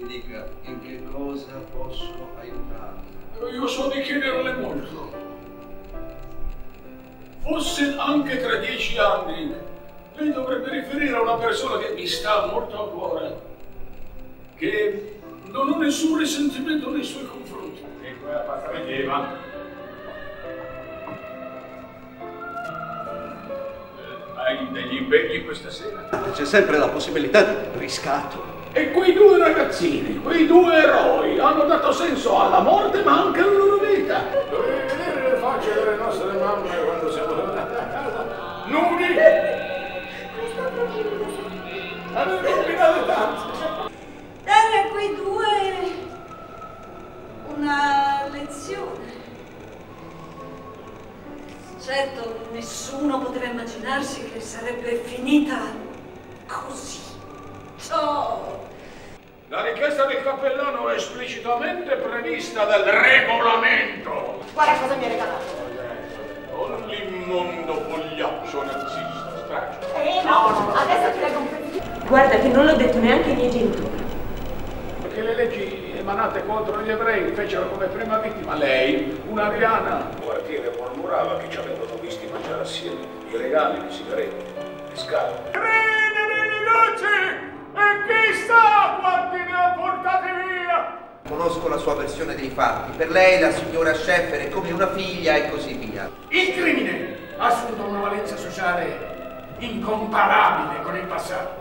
Mi dica, in che cosa posso aiutarla? Io so di chiederle molto. Fosse anche tra 10 anni, lei dovrebbe riferire a una persona che mi sta molto a cuore, che non ho nessun risentimento nei suoi confronti. E quella pasta vedeva. Hai degli impegni questa sera? C'è sempre la possibilità di riscatto. E quei due ragazzini, quei due eroi, hanno dato senso alla morte ma anche alla loro vita. Dovevi vedere le facce delle nostre mamme quando siamo tornati a casa. Nudi! Avete combinato tanto. Dare a quei due una lezione. Certo, nessuno poteva immaginarsi che sarebbe finita così. Ciao! La richiesta del cappellano è esplicitamente prevista dal regolamento. Guarda cosa mi ha regalato. Con l'immondo fogliaccio nazista straccio. No, adesso ti leggo un pezzo. Guarda che non l'ho detto neanche ai miei genitori. Perché le leggi emanate contro gli ebrei fecero come prima vittima lei, un'ariana. Il quartiere mormorava che ci avevano visti mangiare assieme i regali, le sigarette, le scale. Credimi, ragazzi! E chissà quanti ne ha portati via! Conosco la sua versione dei fatti. Per lei la signora Scheffer è come una figlia e così via. Il crimine ha assunto una valenza sociale incomparabile con il passato.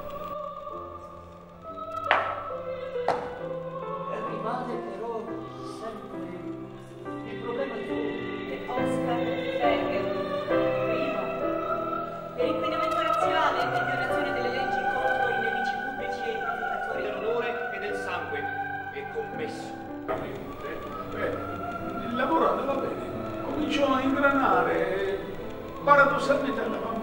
Rimane però sempre il problema di Oscar Berger. Primo, per inquinamento razziale e violazione delle leggi contro i nemici pubblici e i provocatori dell'onore e del sangue e commesso. Il lavoro andava bene, cominciò a ingranare, paradossalmente andava